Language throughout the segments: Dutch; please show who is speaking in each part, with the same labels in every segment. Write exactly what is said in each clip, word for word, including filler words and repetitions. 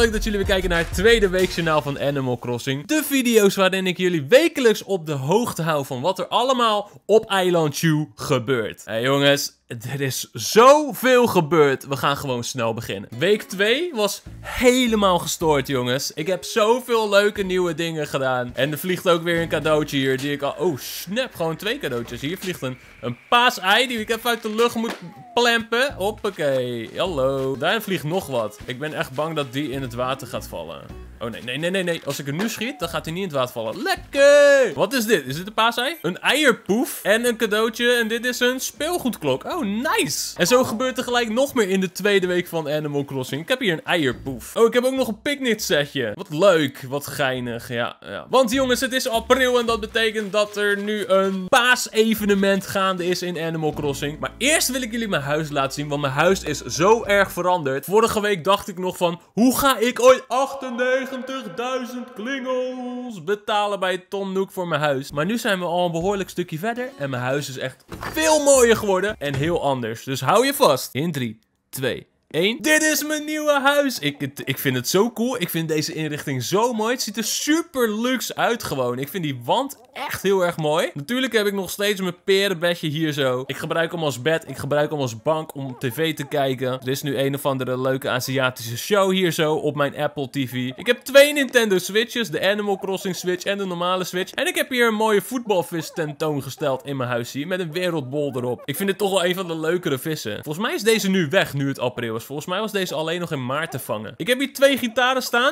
Speaker 1: leuk dat jullie weer kijken naar het tweede weekjournaal van Animal Crossing. De video's waarin ik jullie wekelijks op de hoogte hou van wat er allemaal op eiland Chew gebeurt. Hé hey jongens, er is zoveel gebeurd. We gaan gewoon snel beginnen. Week twee was helemaal gestoord, jongens. Ik heb zoveel leuke nieuwe dingen gedaan. En er vliegt ook weer een cadeautje hier die ik al... Oh, snap. Gewoon twee cadeautjes. Hier vliegt een, een paasei die ik even uit de lucht moet plempen. Hoppakee. Hallo. Daar vliegt nog wat. Ik ben echt bang dat die in het water gaat vallen. Oh nee, nee, nee, nee, nee. Als ik er nu schiet, dan gaat hij niet in het water vallen. Lekker! Wat is dit? Is dit een paasei? Een eierpoef en een cadeautje. En dit is een speelgoedklok. Oh, nice! En zo gebeurt er gelijk nog meer in de tweede week van Animal Crossing. Ik heb hier een eierpoef. Oh, ik heb ook nog een picknick setje. Wat leuk. Wat geinig. Ja, ja. Want jongens, het is april en dat betekent dat er nu een paasevenement gaande is in Animal Crossing. Maar eerst wil ik jullie mijn huis laten zien, want mijn huis is zo erg veranderd. Vorige week dacht ik nog van, hoe ga ik ooit achtennegentigduizend klingels betalen bij Tom Nook voor mijn huis? Maar nu zijn we al een behoorlijk stukje verder en mijn huis is echt veel mooier geworden en heel anders. Dus hou je vast. In drie, twee, één. Dit is mijn nieuwe huis. Ik, ik vind het zo cool. Ik vind deze inrichting zo mooi. Het ziet er super luxe uit gewoon. Ik vind die wand echt heel erg mooi. Natuurlijk heb ik nog steeds mijn perenbedje hier zo. Ik gebruik hem als bed. Ik gebruik hem als bank om tv te kijken. Er is nu een of andere leuke Aziatische show hier zo op mijn Apple T V. Ik heb twee Nintendo Switches. De Animal Crossing Switch en de normale Switch. En ik heb hier een mooie voetbalvis tentoongesteld in mijn huis hier. Met een wereldbol erop. Ik vind het toch wel een van de leukere vissen. Volgens mij is deze nu weg nu het april is. Volgens mij was deze alleen nog in maart te vangen. Ik heb hier twee gitaren staan.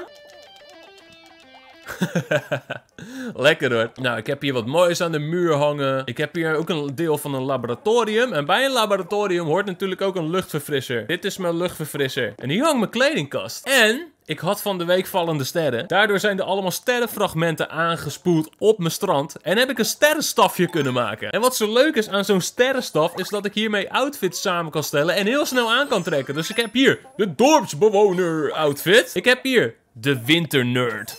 Speaker 1: Lekker hoor. Nou, ik heb hier wat moois aan de muur hangen. Ik heb hier ook een deel van een laboratorium. En bij een laboratorium hoort natuurlijk ook een luchtverfrisser. Dit is mijn luchtverfrisser. En hier hangt mijn kledingkast. En ik had van de week vallende sterren. Daardoor zijn er allemaal sterrenfragmenten aangespoeld op mijn strand. En heb ik een sterrenstafje kunnen maken. En wat zo leuk is aan zo'n sterrenstaf, is dat ik hiermee outfits samen kan stellen en heel snel aan kan trekken. Dus ik heb hier de dorpsbewoner outfit. Ik heb hier de winternerd.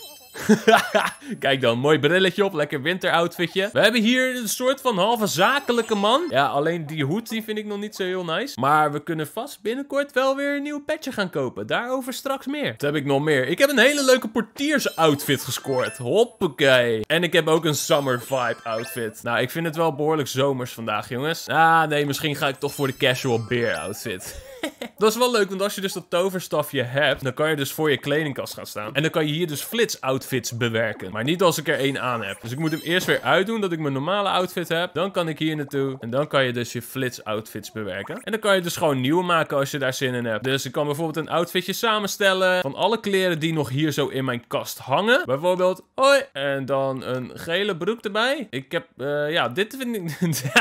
Speaker 1: Kijk dan, mooi brilletje op, lekker winteroutfitje. We hebben hier een soort van halve zakelijke man. Ja, alleen die hoed die vind ik nog niet zo heel nice. Maar we kunnen vast binnenkort wel weer een nieuw petje gaan kopen. Daarover straks meer. Wat heb ik nog meer? Ik heb een hele leuke portiersoutfit gescoord. Hoppakee. En ik heb ook een summer vibe outfit. Nou, ik vind het wel behoorlijk zomers vandaag, jongens. Ah, nee, misschien ga ik toch voor de casual bear outfit. Dat is wel leuk, want als je dus dat toverstafje hebt, dan kan je dus voor je kledingkast gaan staan. En dan kan je hier dus flits outfits bewerken. Maar niet als ik er één aan heb. Dus ik moet hem eerst weer uitdoen dat ik mijn normale outfit heb. Dan kan ik hier naartoe. En dan kan je dus je flits outfits bewerken. En dan kan je dus gewoon nieuwe maken als je daar zin in hebt. Dus ik kan bijvoorbeeld een outfitje samenstellen van alle kleren die nog hier zo in mijn kast hangen. Bijvoorbeeld, hoi. En dan een gele broek erbij. Ik heb, uh, ja, dit vind ik...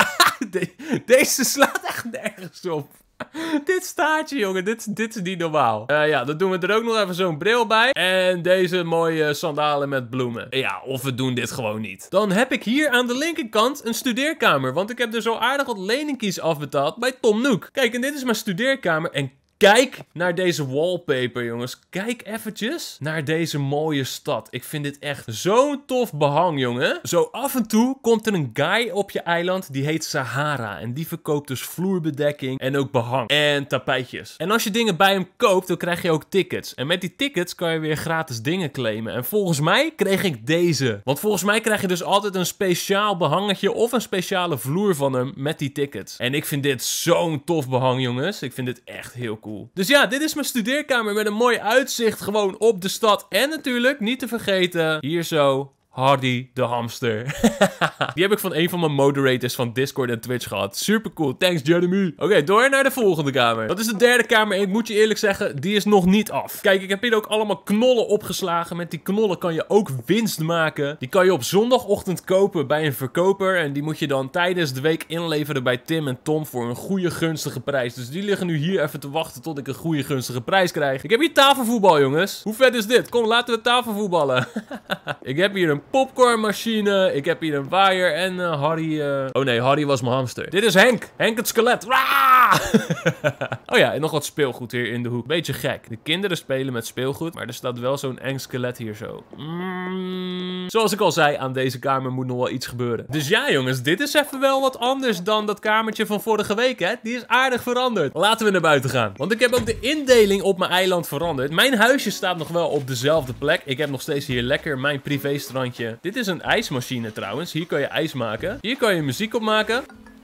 Speaker 1: De deze slaat echt nergens op. Dit staartje, jongen. Dit, dit is niet normaal. Uh, ja, dan doen we er ook nog even zo'n bril bij. En deze mooie sandalen met bloemen. Ja, of we doen dit gewoon niet. Dan heb ik hier aan de linkerkant een studeerkamer. Want ik heb er zo aardig wat leningkies afbetaald bij Tom Nook. Kijk, en dit is mijn studeerkamer. En kijk naar deze wallpaper, jongens. Kijk eventjes naar deze mooie stad. Ik vind dit echt zo'n tof behang, jongen. Zo af en toe komt er een guy op je eiland. Die heet Sahara. En die verkoopt dus vloerbedekking en ook behang. En tapijtjes. En als je dingen bij hem koopt, dan krijg je ook tickets. En met die tickets kan je weer gratis dingen claimen. En volgens mij kreeg ik deze. Want volgens mij krijg je dus altijd een speciaal behangetje of een speciale vloer van hem met die tickets. En ik vind dit zo'n tof behang, jongens. Ik vind dit echt heel cool. Dus ja, dit is mijn studeerkamer met een mooi uitzicht gewoon op de stad. En natuurlijk, niet te vergeten, hier zo, Hardy de hamster. Die heb ik van een van mijn moderators van Discord en Twitch gehad. Super cool, thanks Jeremy. Oké, okay, door naar de volgende kamer. Dat is de derde kamer en ik moet je eerlijk zeggen, die is nog niet af. Kijk, ik heb hier ook allemaal knollen opgeslagen. Met die knollen kan je ook winst maken. Die kan je op zondagochtend kopen bij een verkoper. En die moet je dan tijdens de week inleveren bij Tim en Tom voor een goede gunstige prijs. Dus die liggen nu hier even te wachten tot ik een goede gunstige prijs krijg. Ik heb hier tafelvoetbal, jongens. Hoe vet is dit? Kom, laten we tafelvoetballen. Ik heb hier een popcornmachine. Ik heb hier een waaier en uh, Harry... Uh... Oh nee, Harry was mijn hamster. Dit is Henk. Henk het skelet. Oh ja, en nog wat speelgoed hier in de hoek. Beetje gek. De kinderen spelen met speelgoed, maar er staat wel zo'n eng skelet hier zo. Mm. Zoals ik al zei, aan deze kamer moet nog wel iets gebeuren. Dus ja jongens, dit is even wel wat anders dan dat kamertje van vorige week, hè. Die is aardig veranderd. Laten we naar buiten gaan. Want ik heb ook de indeling op mijn eiland veranderd. Mijn huisje staat nog wel op dezelfde plek. Ik heb nog steeds hier lekker mijn privéstrandje. Dit is een ijsmachine trouwens. Hier kan je ijs maken. Hier kan je muziek op maken.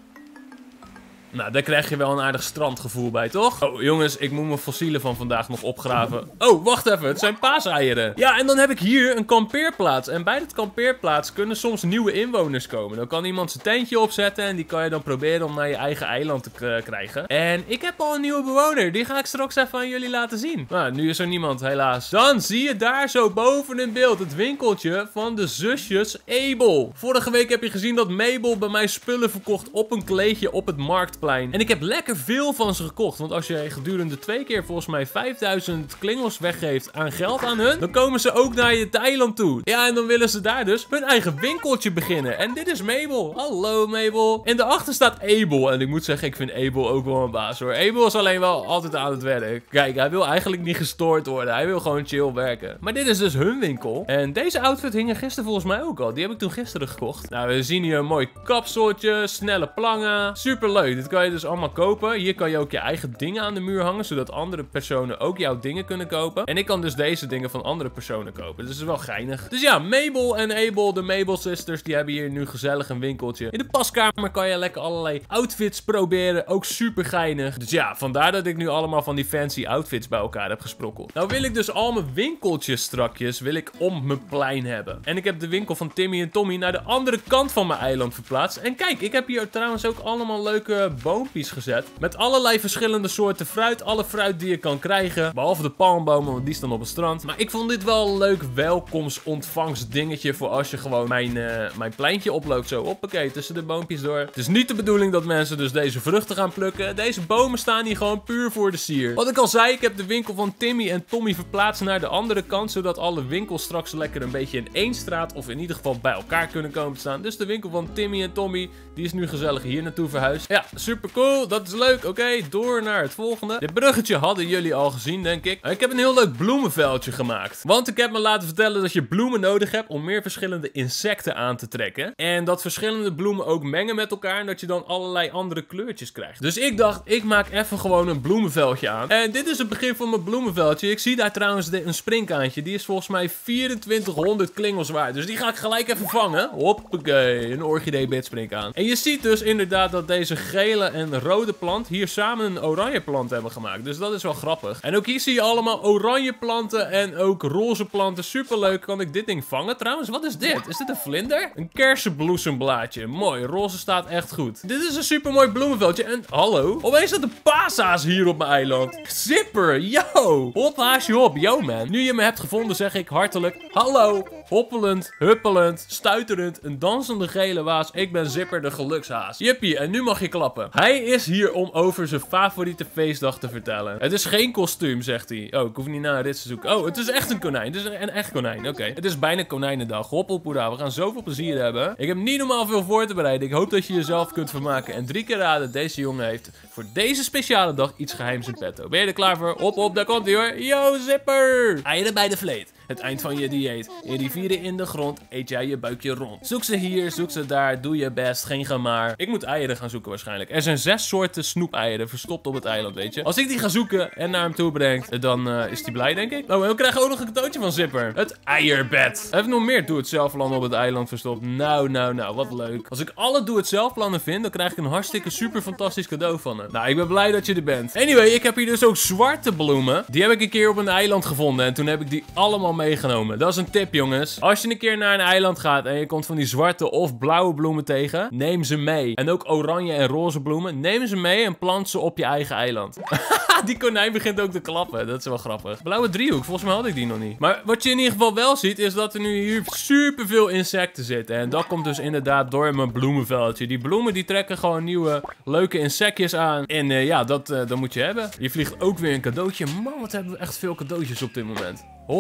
Speaker 1: Nou, daar krijg je wel een aardig strandgevoel bij, toch? Oh, jongens, ik moet mijn fossielen van vandaag nog opgraven. Oh, wacht even, het zijn paaseieren. Ja, en dan heb ik hier een kampeerplaats. En bij dat kampeerplaats kunnen soms nieuwe inwoners komen. Dan kan iemand zijn tentje opzetten en die kan je dan proberen om naar je eigen eiland te krijgen. En ik heb al een nieuwe bewoner. Die ga ik straks even aan jullie laten zien. Nou, nu is er niemand, helaas. Dan zie je daar zo boven in beeld het winkeltje van de zusjes Abel. Vorige week heb je gezien dat Mabel bij mij spullen verkocht op een kleedje op het markt. En ik heb lekker veel van ze gekocht. Want als je gedurende twee keer volgens mij vijfduizend klingels weggeeft aan geld aan hun, dan komen ze ook naar je eiland toe. Ja, en dan willen ze daar dus hun eigen winkeltje beginnen. En dit is Mabel. Hallo Mabel. En daarachter staat Abel. En ik moet zeggen, ik vind Abel ook wel een baas hoor. Abel is alleen wel altijd aan het werk. Kijk, hij wil eigenlijk niet gestoord worden. Hij wil gewoon chill werken. Maar dit is dus hun winkel. En deze outfit hing er gisteren volgens mij ook al. Die heb ik toen gisteren gekocht. Nou, we zien hier een mooi kapseltje, snelle plangen. Super leuk. Dit kan je dus allemaal kopen. Hier kan je ook je eigen dingen aan de muur hangen, zodat andere personen ook jouw dingen kunnen kopen. En ik kan dus deze dingen van andere personen kopen. Dus dat is wel geinig. Dus ja, Mabel en Abel, de Mabel sisters, die hebben hier nu gezellig een winkeltje. In de paskamer kan je lekker allerlei outfits proberen. Ook super geinig. Dus ja, vandaar dat ik nu allemaal van die fancy outfits bij elkaar heb gesprokkeld. Nou wil ik dus al mijn winkeltjes strakjes, wil ik om mijn plein hebben. En ik heb de winkel van Timmy en Tommy naar de andere kant van mijn eiland verplaatst. En kijk, ik heb hier trouwens ook allemaal leuke boompjes gezet. Met allerlei verschillende soorten fruit. Alle fruit die je kan krijgen. Behalve de palmbomen, want die staan op het strand. Maar ik vond dit wel een leuk welkomstontvangst dingetje voor als je gewoon mijn, uh, mijn pleintje oploopt. Zo, hoppakee, tussen de boompjes door. Het is niet de bedoeling dat mensen dus deze vruchten gaan plukken. Deze bomen staan hier gewoon puur voor de sier. Wat ik al zei, ik heb de winkel van Timmy en Tommy verplaatst naar de andere kant. Zodat alle winkels straks lekker een beetje in één straat of in ieder geval bij elkaar kunnen komen te staan. Dus de winkel van Timmy en Tommy, die is nu gezellig hier naartoe verhuisd. Ja, super cool. Dat is leuk. Oké, okay, door naar het volgende. Dit bruggetje hadden jullie al gezien, denk ik. Ik heb een heel leuk bloemenveldje gemaakt. Want ik heb me laten vertellen dat je bloemen nodig hebt om meer verschillende insecten aan te trekken. En dat verschillende bloemen ook mengen met elkaar en dat je dan allerlei andere kleurtjes krijgt. Dus ik dacht, ik maak even gewoon een bloemenveldje aan. En dit is het begin van mijn bloemenveldje. Ik zie daar trouwens een springkaantje. Die is volgens mij vierentwintighonderd klingels waard. Dus die ga ik gelijk even vangen. Hoppakee, een orchidee-bit springkaan. En je ziet dus inderdaad dat deze gele en rode plant hier samen een oranje plant hebben gemaakt. Dus dat is wel grappig. En ook hier zie je allemaal oranje planten en ook roze planten. Superleuk. Kan ik dit ding vangen trouwens? Wat is dit? Is dit een vlinder? Een kersenbloesemblaadje. Mooi. Roze staat echt goed. Dit is een supermooi bloemenveldje. En hallo? Opeens staat de paashaas hier op mijn eiland. Zipper. Yo. Hop haasje hop. Yo man. Nu je me hebt gevonden zeg ik hartelijk hallo. Hoppelend, huppelend, stuiterend, een dansende gele waas. Ik ben Zipper de gelukshaas. Jippie, en nu mag je klappen. Hij is hier om over zijn favoriete feestdag te vertellen. Het is geen kostuum, zegt hij. Oh, ik hoef niet naar een rits te zoeken. Oh, het is echt een konijn. Het is een, een echt konijn. Oké. Okay. Het is bijna konijnendag. Hoppelpoeda, we gaan zoveel plezier hebben. Ik heb niet normaal veel voor te bereiden. Ik hoop dat je jezelf kunt vermaken. En drie keer raden, deze jongen heeft voor deze speciale dag iets geheims in petto. Ben je er klaar voor? Op, op, daar komt hij hoor. Yo, Zipper! Eieren bij de vleet. Het eind van je dieet. In rivieren in de grond eet jij je buikje rond. Zoek ze hier, zoek ze daar, doe je best, geen gemaar. Ik moet eieren gaan zoeken waarschijnlijk. Er zijn zes soorten snoepeieren verstopt op het eiland, weet je. Als ik die ga zoeken en naar hem toe breng, dan uh, is hij blij, denk ik. Oh, en we krijgen ook nog een cadeautje van Zipper. Het eierbed. Hij heeft nog meer doe-het-zelf-plannen op het eiland verstopt. Nou, nou, nou, wat leuk. Als ik alle doe-het-zelf-plannen vind, dan krijg ik een hartstikke super fantastisch cadeau van hem. Nou, ik ben blij dat je er bent. Anyway, ik heb hier dus ook zwarte bloemen. Die heb ik een keer op een eiland gevonden en toen heb ik die allemaal meegenomen. Dat is een tip, jongens. Als je een keer naar een eiland gaat en je komt van die zwarte of blauwe bloemen tegen, neem ze mee. En ook oranje en roze bloemen. Neem ze mee en plant ze op je eigen eiland. Die konijn begint ook te klappen. Dat is wel grappig. Blauwe driehoek. Volgens mij had ik die nog niet. Maar wat je in ieder geval wel ziet, is dat er nu hier super veel insecten zitten. En dat komt dus inderdaad door mijn bloemenveldje. Die bloemen die trekken gewoon nieuwe leuke insectjes aan. En uh, ja, dat, uh, dat moet je hebben. Je vliegt ook weer een cadeautje. Man, wat hebben we echt veel cadeautjes op dit moment. Hoppakee.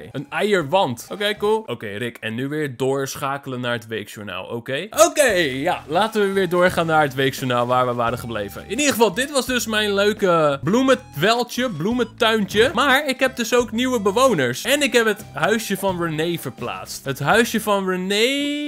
Speaker 1: Een eierwand. Oké, okay, cool. Oké, okay, Rick. En nu weer doorschakelen naar het weekjournaal. Oké. Okay? Oké, okay, ja. Laten we weer doorgaan naar het weekjournaal waar we waren gebleven. In ieder geval, dit was dus mijn leuke bloemenveldje, bloementuintje. Maar ik heb dus ook nieuwe bewoners. En ik heb het huisje van René verplaatst. Het huisje van René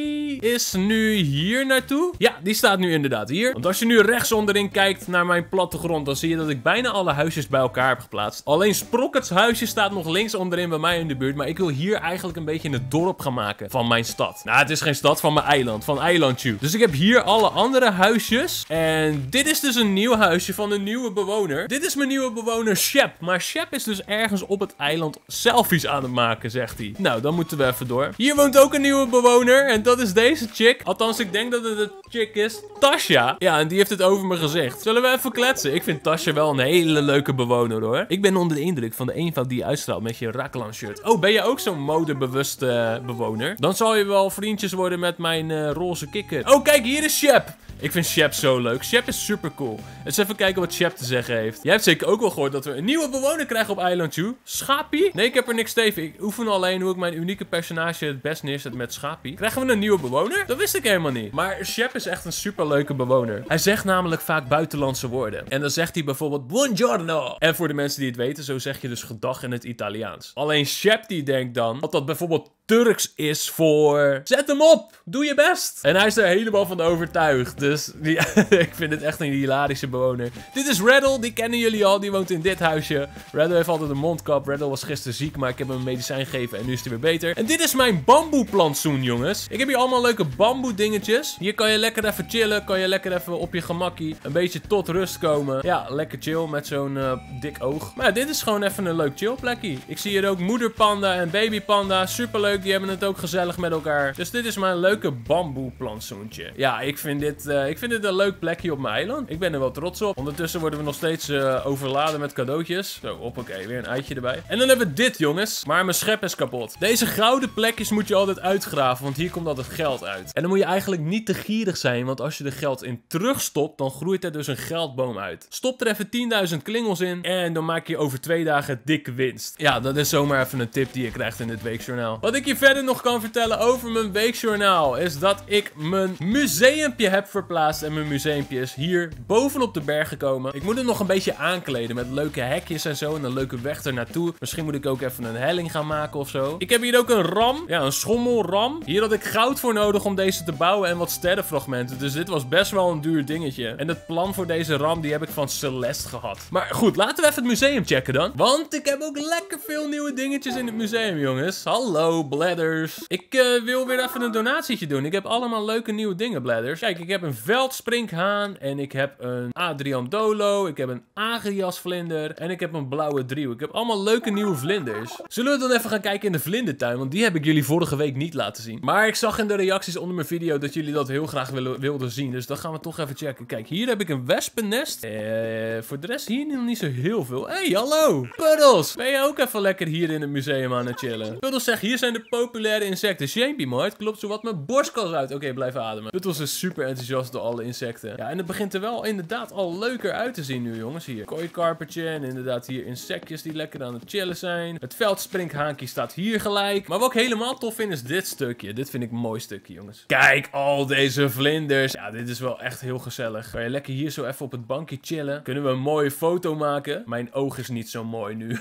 Speaker 1: is nu hier naartoe. Ja, die staat nu inderdaad hier. Want als je nu rechts onderin kijkt naar mijn plattegrond, dan zie je dat ik bijna alle huisjes bij elkaar heb geplaatst. Alleen Sprockets huisje staat nog links onderin bij mij in de buurt. Maar ik wil hier eigenlijk een beetje het dorp gaan maken van mijn stad. Nou, het is geen stad, van mijn eiland. Van Eilandtje. Dus ik heb hier alle andere huisjes. En dit is dus een nieuw huisje van een nieuwe bewoner. Dit is mijn nieuwe bewoner Shep. Maar Shep is dus ergens op het eiland selfies aan het maken, zegt hij. Nou, dan moeten we even door. Hier woont ook een nieuwe bewoner. En dat is deze chick. Althans, ik denk dat het een chick is. Tasha. Ja, en die heeft het over me gezegd. Zullen we even kletsen? Ik vind Tasha wel een hele leuke bewoner, hoor. Ik ben onder de indruk van de eenvoud die je uitstraalt met je Raklan shirt. Oh, ben je ook zo'n modebewuste uh, bewoner? Dan zal je wel vriendjes worden met mijn uh, roze kikker. Oh, kijk, hier is Shep. Ik vind Shep zo leuk. Shep is super cool. Eens even kijken wat Shep te zeggen heeft. Jij hebt zeker ook wel gehoord dat we een nieuwe bewoner krijgen op Eilandtje. Schapie? Nee, ik heb er niks tegen. Ik oefen alleen hoe ik mijn unieke personage het best neerzet met Schapie. Krijgen we een nieuwe bewoner? Dat wist ik helemaal niet. Maar Shep is echt een super leuke bewoner. Hij zegt namelijk vaak buitenlandse woorden. En dan zegt hij bijvoorbeeld buongiorno. En voor de mensen die het weten, zo zeg je dus gedag in het Italiaans. Alleen Shep die denkt dan dat dat bijvoorbeeld Turks is voor zet hem op, doe je best. En hij is er helemaal van overtuigd. Dus ja, ik vind het echt een hilarische bewoner. Dit is Reddle, die kennen jullie al. Die woont in dit huisje. Reddle heeft altijd een mondkap. Reddle was gisteren ziek, maar ik heb hem een medicijn gegeven en nu is hij weer beter. En dit is mijn bamboeplantsoen, jongens. Ik heb hier allemaal leuke bamboe dingetjes. Hier kan je lekker even chillen. Kan je lekker even op je gemakkie een beetje tot rust komen. Ja, lekker chill met zo'n uh, dik oog. Maar ja, dit is gewoon even een leuk chill plekje. Ik zie hier ook moederpanda en babypanda. Superleuk. Die hebben het ook gezellig met elkaar. Dus dit is mijn leuke bamboeplantsoentje. Ja, ik vind dit, uh, ik vind dit een leuk plekje op mijn eiland. Ik ben er wel trots op. Ondertussen worden we nog steeds uh, overladen met cadeautjes. Zo, hoppakee, weer een eitje erbij. En dan hebben we dit, jongens. Maar mijn schep is kapot. Deze gouden plekjes moet je altijd uitgraven, want hier komt altijd geld uit. En dan moet je eigenlijk niet te gierig zijn, want als je er geld in terugstopt, dan groeit er dus een geldboom uit. Stop er even tienduizend klingels in en dan maak je over twee dagen dikke winst. Ja, dat is zomaar even een tip die je krijgt in dit weekjournaal. Wat ik je verder nog kan vertellen over mijn weekjournaal is dat ik mijn museumpje heb verplaatst. En mijn museumpje is hier bovenop de berg gekomen. Ik moet het nog een beetje aankleden met leuke hekjes en zo en een leuke weg er naartoe. Misschien moet ik ook even een helling gaan maken of zo. Ik heb hier ook een ram. Ja, een schommelram. Hier had ik goud voor nodig om deze te bouwen en wat sterrenfragmenten. Dus dit was best wel een duur dingetje. En het plan voor deze ram die heb ik van Celeste gehad. Maar goed, laten we even het museum checken dan. Want ik heb ook lekker veel nieuwe dingetjes in het museum, jongens. Hallo, Bladders. Ik uh, wil weer even een donatietje doen. Ik heb allemaal leuke nieuwe dingen, Bladders. Kijk, ik heb een veldsprinkhaan. En ik heb een Adrian Dolo. Ik heb een Agriasvlinder. En ik heb een blauwe driehoek. Ik heb allemaal leuke nieuwe vlinders. Zullen we dan even gaan kijken in de vlindertuin? Want die heb ik jullie vorige week niet laten zien. Maar ik zag in de reacties onder mijn video dat jullie dat heel graag willen, wilden zien. Dus dan gaan we toch even checken. Kijk, hier heb ik een wespennest. Eh, voor de rest hier nog niet zo heel veel. Hé, hey, hallo. Puddles. Ben je ook even lekker hier in het museum aan het chillen? Puddles zegt, hier zijn de populaire insecten. Shamepie, maar het klopt zowat mijn borstkas uit. Oké, okay, blijf ademen. Puddles is super enthousiast door alle insecten. Ja, en het begint er wel inderdaad al leuker uit te zien nu, jongens. Hier, kooikarpertje en inderdaad hier insectjes die lekker aan het chillen zijn. Het veldsprinkhaankie staat hier gelijk. Maar wat ik helemaal tof vind is dit stukje. Dit vind ik een mooi stukje, jongens. Kijk, al deze vlinders. Ja, dit is wel echt heel gezellig. Kan je lekker hier zo even op het bankje chillen. Kunnen we een mooie foto maken. Mijn oog is niet zo mooi nu.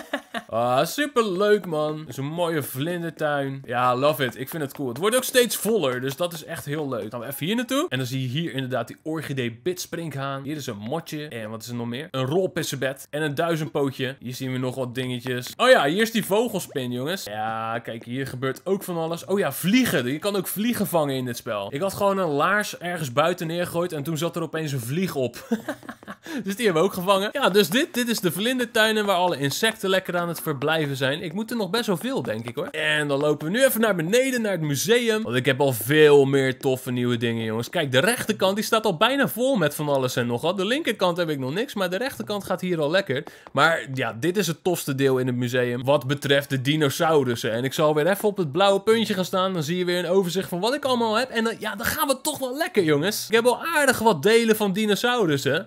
Speaker 1: Ah, super leuk, man. Zo'n mooie vlindertuin. Ja, love it. Ik vind het cool. Het wordt ook steeds voller, dus dat is echt heel leuk. Gaan we even hier naartoe. En dan zie je hier inderdaad die orchidee bitsprinkhaan. Hier is een motje. En wat is er nog meer? Een rolpissebed. En een duizendpootje. Hier zien we nog wat dingetjes. Oh ja, hier is die vogelspin, jongens. Ja, kijk, hier gebeurt ook van alles. Oh ja, vliegen. Je kan ook vliegen vangen in dit spel. Ik had gewoon een laars ergens buiten neergegooid en toen zat er opeens een vlieg op. Dus die hebben we ook gevangen. Ja, dus dit, dit is de vlindertuinen waar alle insecten lekker aan het verblijven zijn. Ik moet er nog best wel veel, denk ik, hoor. En dan lopen we nu even naar beneden, naar het museum. Want ik heb al veel meer toffe nieuwe dingen, jongens. Kijk, de rechterkant, die staat al bijna vol met van alles en nog wat. De linkerkant heb ik nog niks, maar de rechterkant gaat hier al lekker. Maar ja, dit is het tofste deel in het museum wat betreft de dinosaurussen. En ik zal weer even op het blauwe puntje gaan staan. Dan zie je weer een overzicht van wat ik allemaal heb. En dan, ja, dan gaan we toch wel lekker, jongens. Ik heb al aardig wat delen van dinosaurussen. En deze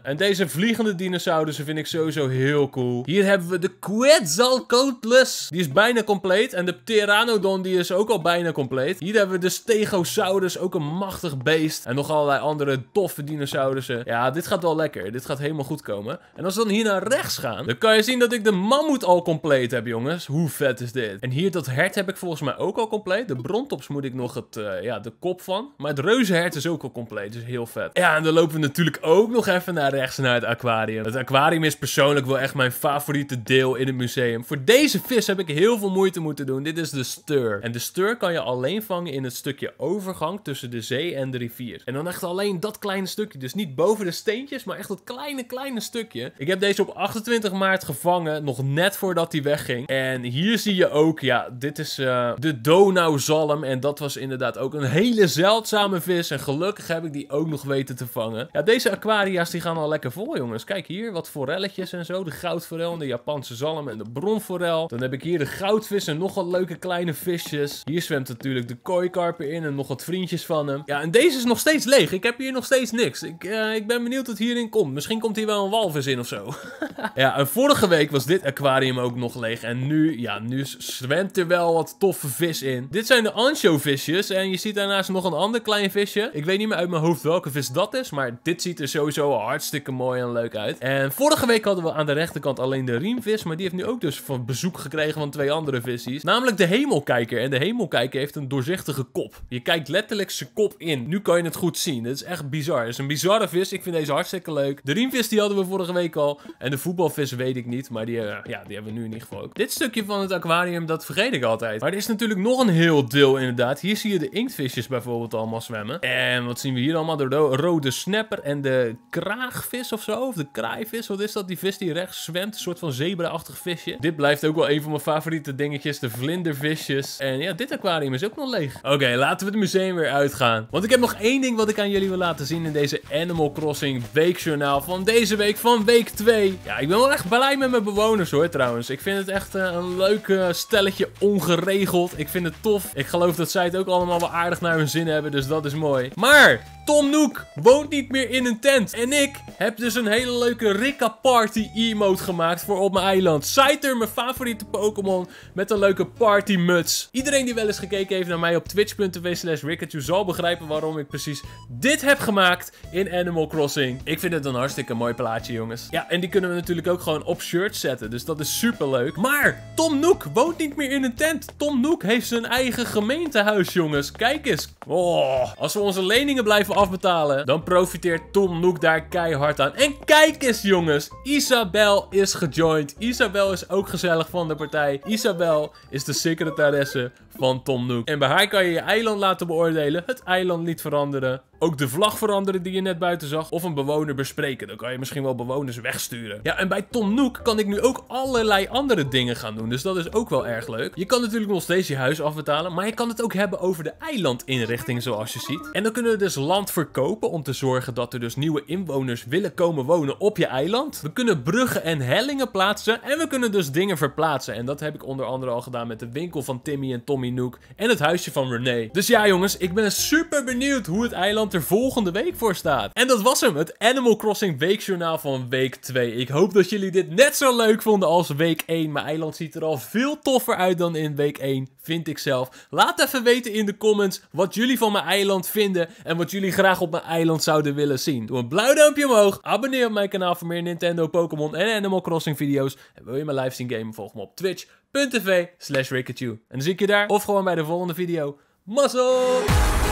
Speaker 1: Deze vliegende dinosaurussen vind ik sowieso heel cool. Hier hebben we de Quetzalcoatlus. Die is bijna compleet. En de Pteranodon, die is ook al bijna compleet. Hier hebben we de Stegosaurus, ook een machtig beest. En nog allerlei andere toffe dinosaurussen. Ja, dit gaat wel lekker. Dit gaat helemaal goed komen. En als we dan hier naar rechts gaan, dan kan je zien dat ik de mammoet al compleet heb, jongens. Hoe vet is dit? En hier dat hert heb ik volgens mij ook al compleet. De brontops moet ik nog het, uh, ja, de kop van. Maar het reuzenhert is ook al compleet. Dus heel vet. Ja, en dan lopen we natuurlijk ook nog even naar rechts naar het aquarium. Het aquarium is persoonlijk wel echt mijn favoriete deel in het museum. Voor deze vis heb ik heel veel moeite moeten doen. Dit is de stur. En de stur kan je alleen vangen in het stukje overgang tussen de zee en de rivier. En dan echt alleen dat kleine stukje. Dus niet boven de steentjes, maar echt dat kleine, kleine stukje. Ik heb deze op achtentwintig maart gevangen. Nog net voordat hij wegging. En hier zie je ook, ja, dit is uh, de Donauzalm. En dat was inderdaad ook een hele zeldzame vis. En gelukkig heb ik die ook nog weten te vangen. Ja, deze aquaria's die gaan al lekker vol, jongens. Kijk hier, wat forelletjes en zo. De goudforel en de Japanse zalm en de bronforel. Dan heb ik hier de goudvis en nog wat leuke kleine visjes. Hier zwemt natuurlijk de kooikarper in en nog wat vriendjes van hem. Ja, en deze is nog steeds leeg. Ik heb hier nog steeds niks. Ik, uh, ik ben benieuwd wat hierin komt. Misschien komt hier wel een walvis in of zo. Ja, en vorige week was dit aquarium ook nog leeg. En nu, ja, nu zwemt er wel wat toffe vis in. Dit zijn de ansjovisjes. En je ziet daarnaast nog een ander klein visje. Ik weet niet meer uit mijn hoofd welke vis dat is. Maar dit ziet er sowieso hartstikke mooi en leuk uit. En vorige week hadden we aan de rechterkant alleen de riemvis. Maar die heeft nu ook dus van bezoek gekregen van twee andere visies. Namelijk de hemelkijker. En de hemelkijker heeft een doorzichtige kop. Je kijkt letterlijk zijn kop in. Nu kan je het goed zien. Dit is echt bizar. Het is een bizarre vis. Ik vind deze hartstikke leuk. De riemvis die hadden we vorige week al. En de voetbalvis weet ik niet. Maar die, uh, ja, die hebben we nu in ieder geval ook. Dit stukje van het aquarium, dat vergeet ik altijd. Maar er is natuurlijk nog een heel deel inderdaad. Hier zie je de inktvisjes bijvoorbeeld allemaal zwemmen. En wat zien we hier allemaal? De ro rode snapper en de kraagvis of zo. Of de kraaivis. Wat is dat? Die vis die rechts zwemt. Een soort van zebra-achtig visje. Dit blijft ook wel een van mijn favoriete dingetjes. De vlindervisjes. En ja, dit aquarium is ook nog leeg. Oké, okay, laten we het museum weer uitgaan. Want ik heb nog één ding wat ik aan jullie wil laten zien in deze Animal Crossing weekjournaal van deze week, van week twee. Ja, ik ben wel echt blij met mijn bewoners hoor trouwens. Ik vind het echt uh, een leuk uh, stelletje ongeregeld. Ik vind het tof. Ik geloof dat zij het ook allemaal wel aardig naar hun zin hebben, dus dat is mooi. Maar Tom Nook woont niet meer in een tent. En ik heb dus een hele leuke Rikka Party emote gemaakt voor op mijn eiland. Scyther, mijn favoriete Pokémon, met een leuke partymuts. Iedereen die wel eens gekeken heeft naar mij op twitch punt t v slash Rikachu zal begrijpen waarom ik precies dit heb gemaakt in Animal Crossing. Ik vind het een hartstikke mooi plaatje, jongens. Ja, en die kunnen we natuurlijk ook gewoon op shirts zetten. Dus dat is super leuk. Maar Tom Nook woont niet meer in een tent. Tom Nook heeft zijn eigen gemeentehuis, jongens. Kijk eens. Oh, als we onze leningen blijven afbetalen, dan profiteert Tom Nook daar keihard aan. En kijk eens, jongens. Isabel is gejoind. Isabel is ook gezellig van de partij. Isabel is de secretaresse van Tom Nook. En bij haar kan je je eiland laten beoordelen. Het eiland niet veranderen. Ook de vlag veranderen die je net buiten zag. Of een bewoner bespreken. Dan kan je misschien wel bewoners wegsturen. Ja, en bij Tom Nook kan ik nu ook allerlei andere dingen gaan doen. Dus dat is ook wel erg leuk. Je kan natuurlijk nog steeds je huis afbetalen. Maar je kan het ook hebben over de eilandinrichting zoals je ziet. En dan kunnen we dus land verkopen om te zorgen dat er dus nieuwe inwoners willen komen wonen op je eiland. We kunnen bruggen en hellingen plaatsen. En we kunnen dus dingen verplaatsen. En dat heb ik onder andere al gedaan met de winkel van Timmy en Tommy Nook. En het huisje van René. Dus ja, jongens. Ik ben super benieuwd hoe het eiland er volgende week voor staat. En dat was hem, het Animal Crossing weekjournaal van week twee. Ik hoop dat jullie dit net zo leuk vonden als week één. Mijn eiland ziet er al veel toffer uit dan in week één, vind ik zelf. Laat even weten in de comments wat jullie van mijn eiland vinden en wat jullie graag op mijn eiland zouden willen zien. Doe een blauw duimpje omhoog, abonneer op mijn kanaal voor meer Nintendo, Pokémon en Animal Crossing video's. En wil je mijn live zien gamen, volg me op twitch punt t v slash Rikachu. En dan zie ik je daar of gewoon bij de volgende video. Mazzel!